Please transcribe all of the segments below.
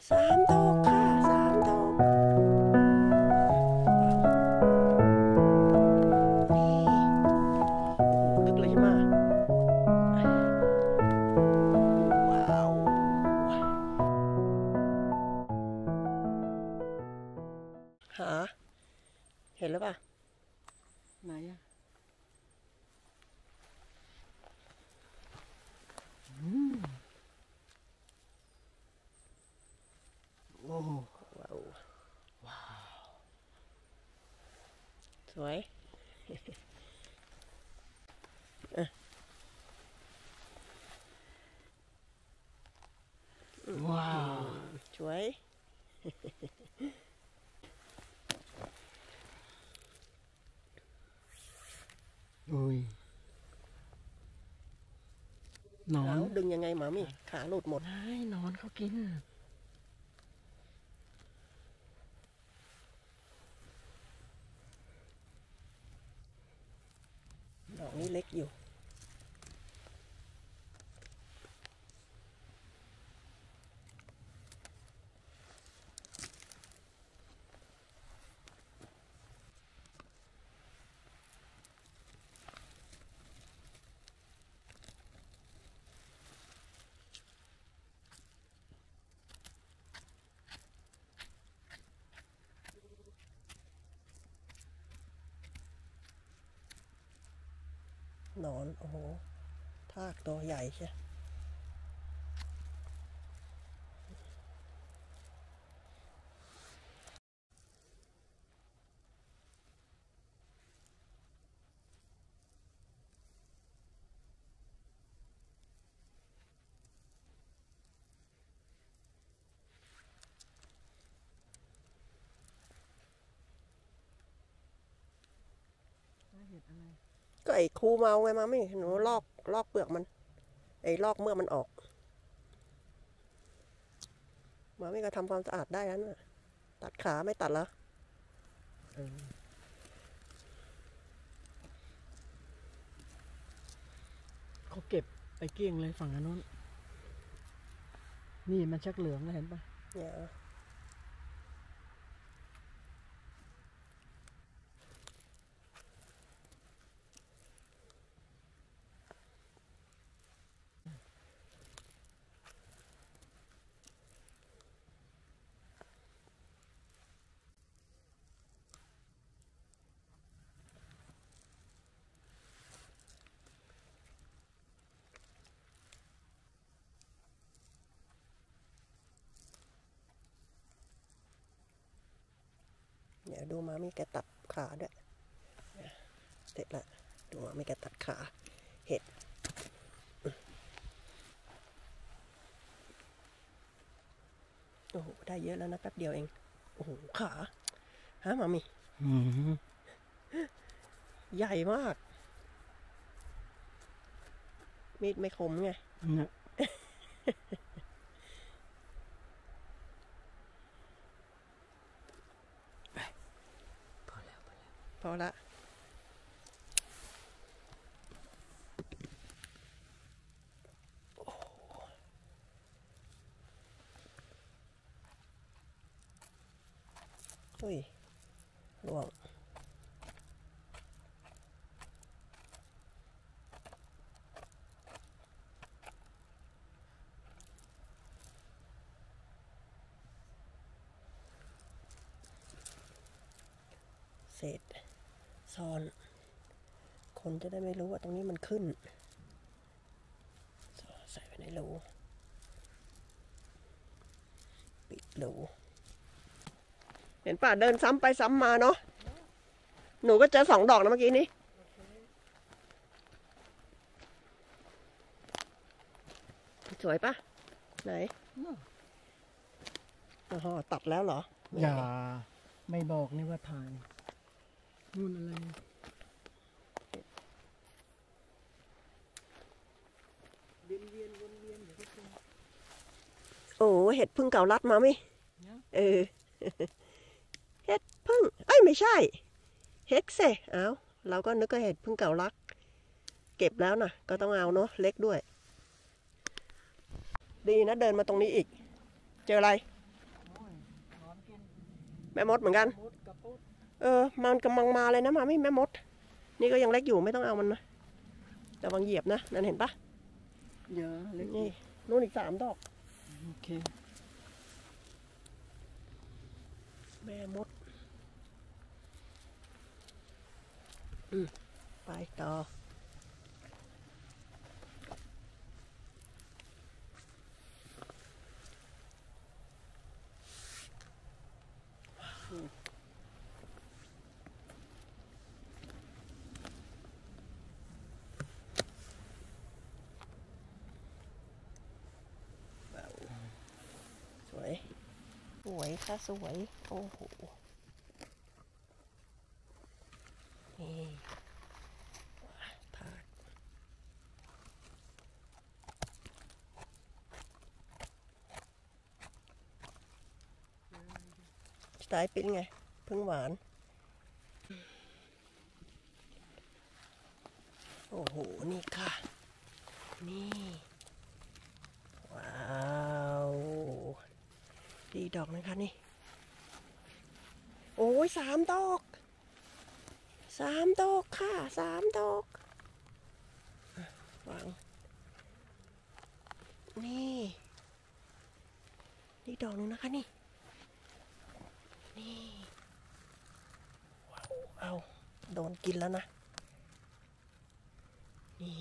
3 ดอกค่ะ3 ดอกนี่ลึกเลยใช่ไหมว้าวหาเห็นหรือเปล่าไหนอะโอ้ว้าวว้าวสวยว้าวสวยอุ้ยนอนดึงยังไงหมามี่ขาหลุดหมดให้นอนเขากินดอกนี้เล็กอยู่หนอนโอ้โหทากตัวใหญ่ใช่ก็ไอ้คูเมาไงมามี่หนูลอกเปลือกมันไอ้ลอกเมือกมันออกมามี่ก็ทำความสะอาดได้แล้วนะตัดขาไม่ตัดแล้วเขาเก็บไปเกลี้ยงเลยฝั่งนู้นนี่มันชักเหลืองแล้วเห็นปะเดี๋ยวดูมามี่แกตัดขาด้วยเสร็จละดูมามี่แกตัดขาเห็ดโอ้โหได้เยอะแล้วนะแป๊บเดียวเองโอ้โหขาฮะมามี่ใหญ่มากมีดไม่คมไงพอละเฮ้ยล่วงเศษซ่อนคนจะได้ไม่รู้ว่าตรงนี้มันขึ้นใส่ไว้ในรูปิดรูเห็นป่ะเดินซ้ำไปซ้ำมาเนาะหนูก็เจอ2 ดอกนะเมื่อกี้นี้สวยป่ะไหนอ๋อตัดแล้วเหรออย่าไม่บอกนี่ว่าถ่ายนู่นอะไรโอ้เห็ดพึ่งเก่ารัดมาไหมเห็ดพึ่งเอ้ยไม่ใช่เห็ดเซ่เอาเราก็นึกว่าเห็ดพึ่งเก่ารักเก็บแล้วนะก็ต้องเอาเนาะเล็กด้วยดีนะเดินมาตรงนี้อีกเจออะไรแม่มดเหมือนกันมดกระปุกมันกำลังมาเลยนะมาไม่แม่มด นี่ก็ยังเล็กอยู่ไม่ต้องเอามันนะระวังเหยียบนะนั่นเห็นปะเยอะเล็กนี่นู่นอีก3 ดอกโอเคแม่มดไปต่อสวยสวยค่ะสวยโอ้โหนี่ผ่านสไตล์เป็นไงพึ่งหวานโอ้โหนี่ค่ะนี่ว้าวดีดอกนะคะนี่โอ้ย3 ดอกค่ะ3 ดอกวางนี่ดอกนึงนะคะนี่ว้าวเอาโดนกินแล้วนะนี่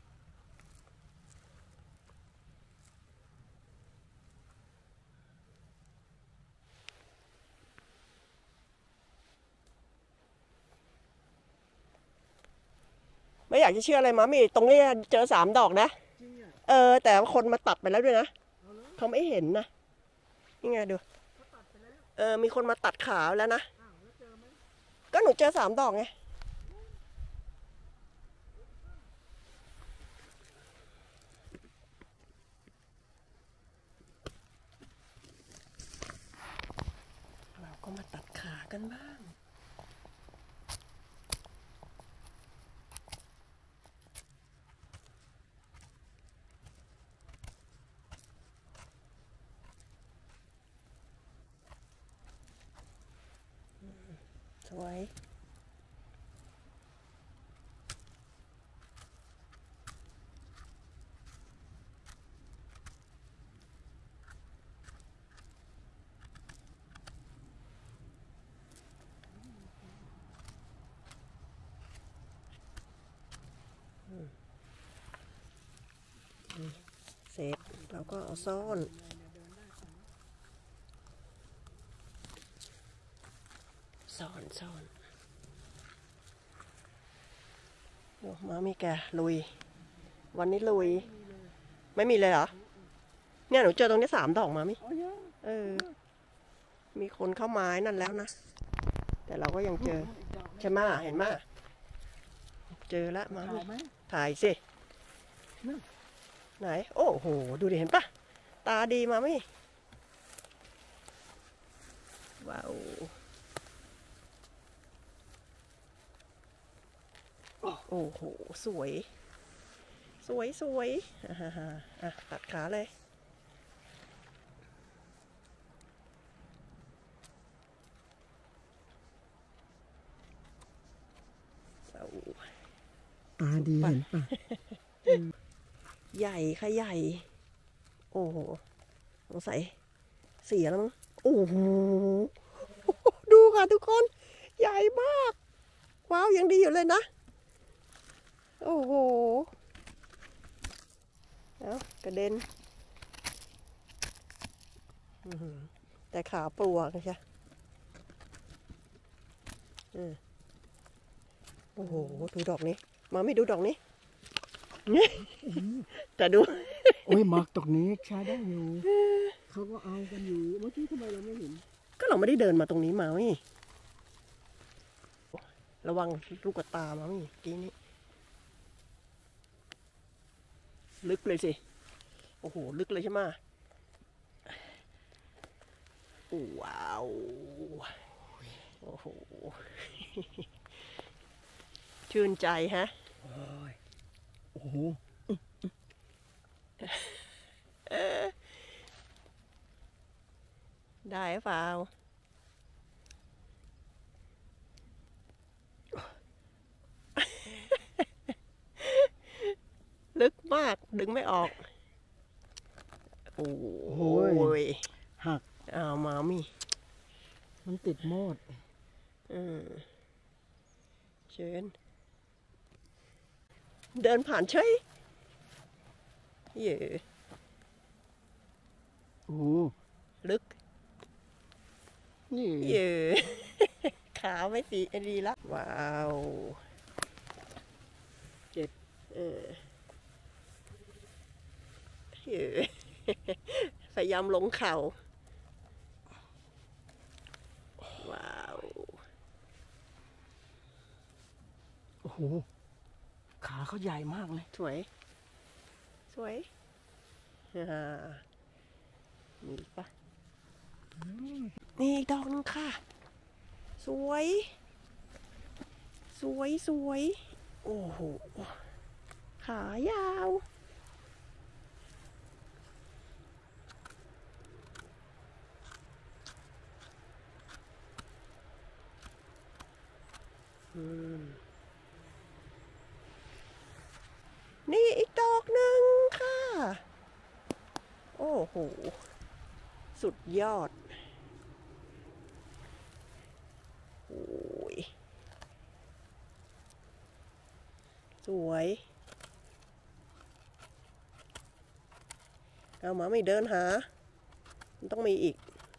ไม่อยากจะเชื่ออะไรมามี่ตรงนี้เจอ3 ดอกนะจริงอ่ะแต่คนมาตัดไปแล้วด้วยนะเอาเลยเขาไม่เห็นนะนี่ไงดูเขาตัดไปแล้วมีคนมาตัดขาแล้วนะอ้าวแล้วเจอไหมก็หนูเจอ3 ดอกไงเราก็มาตัดขากันบ้างสวยเสร็จเราก็เอาซ่อนโอ้มามีแกลุย วันนี้ลุย ไม่มีเลยเหรอ เนี่ยหนูเจอตรงนี้3 ดอกมามิเอาเยอะมีคนเข้าไม้นั่นแล้วนะ แต่เราก็ยังเจออีกดอกใช่ไหมเห็นไหมเจอแล้วมาถ่ามิยไหมถ่ายสิไหน โอ้โห ดูดิเห็นปะตาดีมามิว้าว โอ้โห สวยตัดขาเลยว้าวตาดีเห็นป่ะใหญ่ค่ะใหญ่ โอ้โหสงสัยเสียแล้วมั้งโอ้โห ดูค่ะทุกคน ใหญ่มาก ว้าวยังดีอยู่เลยนะ โอ้โหเอากระเด็นแต่ขาปลวกนะจ๊ะโอ้โห ดูดอกนี้ มาไม่ดูดอกนี้ แต่ดูโอ้ยมักตรงนี้ใช้ได้อยู่ เขาก็เอากันอยู่ เมื่อกี้ทำไมเราไม่เห็นก็เราไม่ได้เดินมาตรงนี้มาไม่ระวังลูกกระตามาไม่กี้นี้ ลึกเลยสิ โอ้โห ลึกเลยใช่ไหมว้าว โอ้โห ชื่นใจฮะโอ้โหได้หรือเปล่าลึกมากดึงไม่ออกโอ้ยหักอ้าวมามี่มันติดโมดเชิญเดินผ่านเฉยเย่โอ้ลึกนี่เย่ ขาไม่ดีละว้าวเจ็บเย่ พยายามลงเข่าว้าวโอ้โหขาเขาใหญ่มากเลยสวยสวยมีอีกปะนี่อีกดอกนึงค่ะสวยสวยสวยโอ้โหขายาวนี่อีกดอกหนึ่งค่ะโอ้โหสุดยอดโอ้ยสวยเอามาไม่เดินหามันต้องมีอีก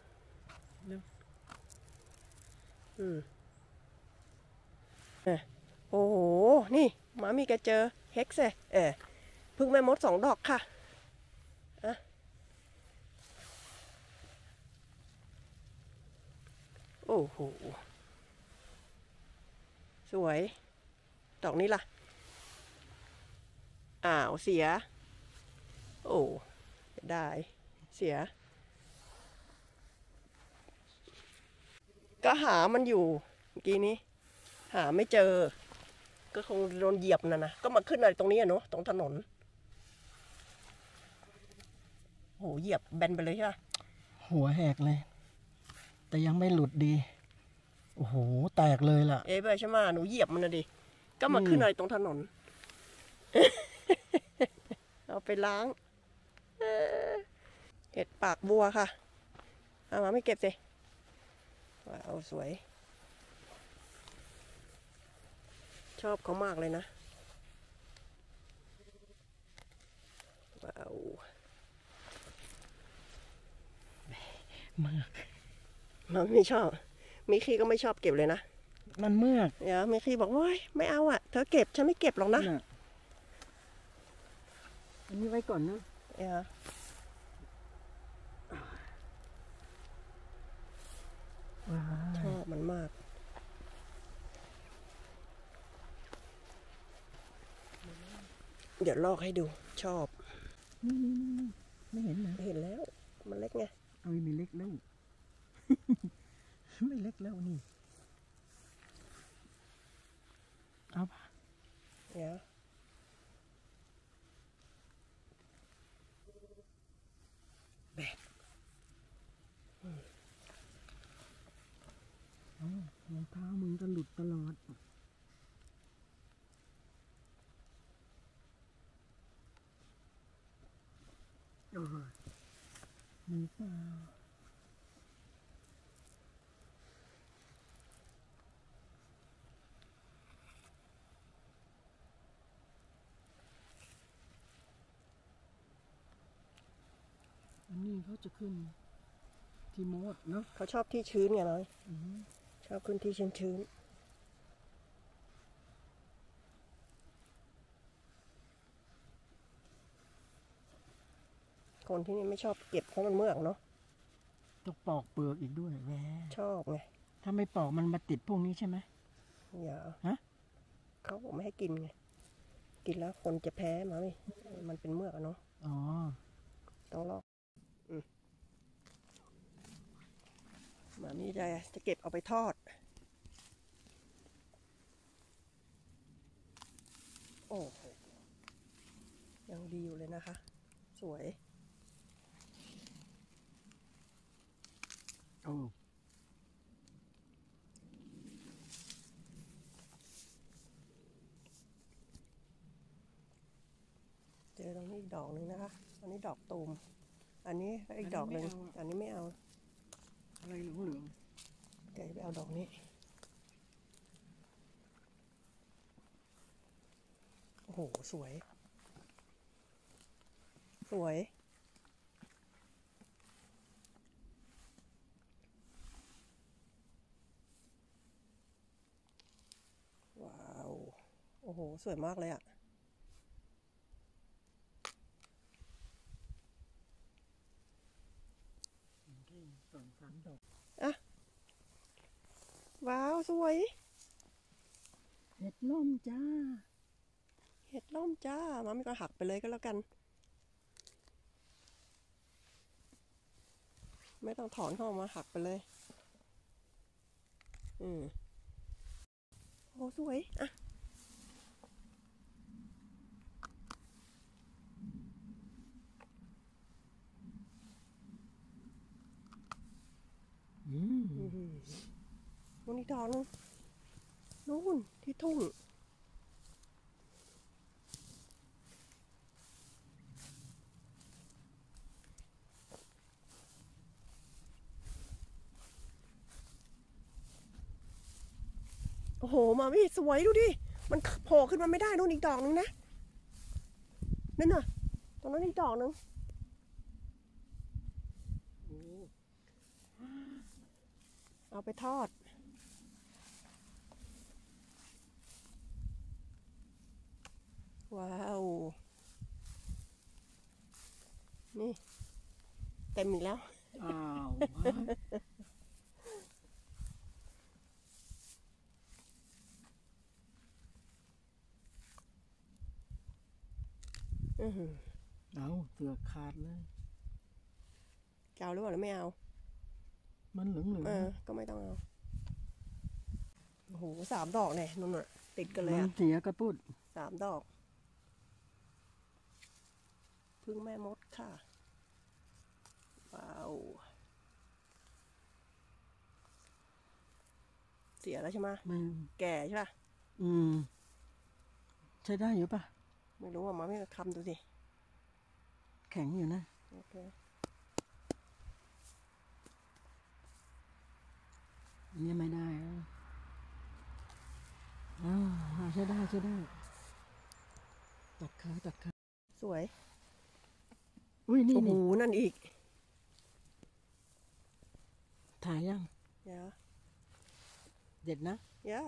โอ้โหนี่หมามีแกเจอเฮ็กเซ่พึ่งแม่มด2 ดอกค่ะโอ้โหสวยดอกนี้ล่ะอ้าวเสียโอ้ได้เสียก็หามันอยู่เมื่อกี้นี้หาไม่เจอก็คงโดนเหยียบนะก็มาขึ้นอะไรตรงนี้อะเนาะตรงถนนโหเหยียบแบนไปเลยใช่ปะหัวแหกเลย แต่ยังไม่หลุดดี โอ้โห แตกเลยล่ะเบใช่ไหมหนูเหยียบมันนะดิก็มาขึ้นอะไรตรงถนน เอาไปล้างเห็ดปากบัวค่ะเอามาไม่เก็บสิว้าวสวยชอบเขามากเลยนะว้าวเมือกมันไม่ชอบมิคีก็ไม่ชอบเก็บเลยนะมันเมือกเดี๋ยวมิคีบอกว่าไม่เอาอ่ะเธอเก็บฉันไม่เก็บหรอกนะอันนี้ไว้ก่อนนะชอบมันมากเดี๋ยวลอกให้ดูชอบนี่ไม่เห็นนะเห็นแล้วมันเล็กไงเอาไม่เล็กแล้ว ไม่เล็กแล้วนี่ เอาปะเดี๋ยวแบกรองเท้ามึงก็หลุดตลอดมีเปล่าอันนี้เขาจะขึ้นที่โมดเนาะเขาชอบที่ชื้นไงน้อยชอบขึ้นที่ชื้นคนที่นี่ไม่ชอบเก็บเพราะมันเมือกเนาะต้องปอกเปลือกอีกด้วยแหวชอบไงถ้าไม่ปอกมันมาติดพวกนี้ใช่ไหมอย่าฮะเขาบอกไม่ให้กินไงกินแล้วคนจะแพ้มาไหมมันเป็นเมือกอะเนาะอ๋อต้องลอกหมามีจะเก็บเอาไปทอดโอ้โหยังดีอยู่เลยนะคะ สวยโอ้ดอกหนึ่งนะคะอันนี้ดอกตูมอันนี้อีกดอกหนึ่งอันนี้ไม่เอาอะไรเหลืองเดี๋ยวไปเอาดอกนี้โอ้โหสวยสวยว้าวโอ้โหสวยมากเลยอะสองสามดอกอะว้าวสวยเห็ดล่มจ้าเห็ดล่มจ้ามามีก็หักไปเลยก็แล้วกันไม่ต้องถอนเข้ามาหักไปเลยโอ้สวยอะนู่นอีกดอกนึงนู่นที่ทุ่งโอ้โหมามี่สวยดูดิมันโผล่ขึ้นมาไม่ได้นู่นอีกดอกนึงนะนั่นน่ะตรงนั้นอีกดอกนึงเอาไปทอดว้าวนี่เต็มอีกแล้วอ้าวเอาเสือขาดเลยจะเอาหรือเปล่าหรือไม่เอามันเหลืองก็ไม่ต้องเอาโอ้โห3 ดอกเนี่ยนุ่นน่ะติดกันเลยมันเสียกระปุด 3 ดอกพึ่งแม่มดค่ะว้าวเสียแล้วใช่ไหมแก่ใช่ป่ะใช้ได้อยู่ป่ะไม่รู้อ่ะมาไม่คำดูสิแข็งอยู่นะโอเคนี่ไม่ได้ใช้ได้ตัดขาสวยอุ้ยนี่โอ้โหนั่นอีกถ่ายยังเด็ดนะ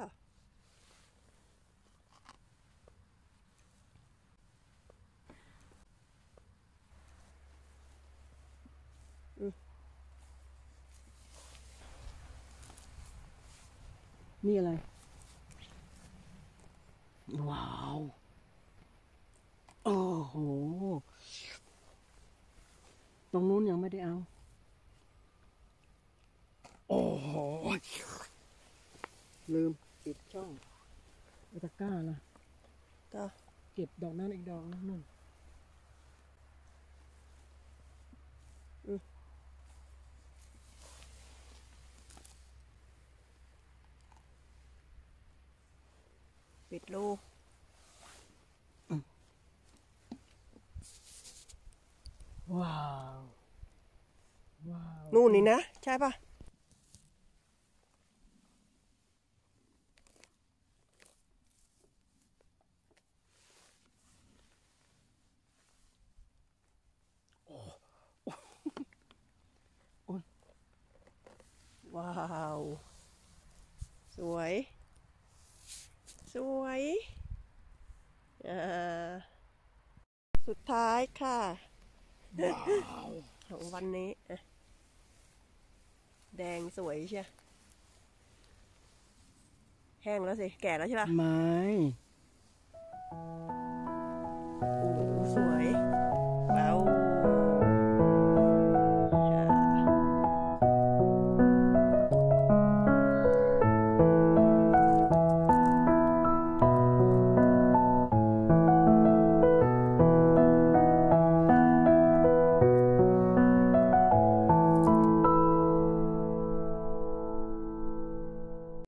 นี่อะไรว้าวโอ้โหตรงนู้นยังไม่ได้เอาโอ้โหลืมปิดช่องตะกร้าล่ะก็เก็บดอกนั้นอีกดอกนึงนู่นปิดรูว้าวนู่นนี่นะใช่ป่ะว้าวสวยสุดท้ายค่ะของวันนี้แดงสวยใช่แห้งแล้วสิแก่แล้วใช่ป่ะไม่โอ้สวย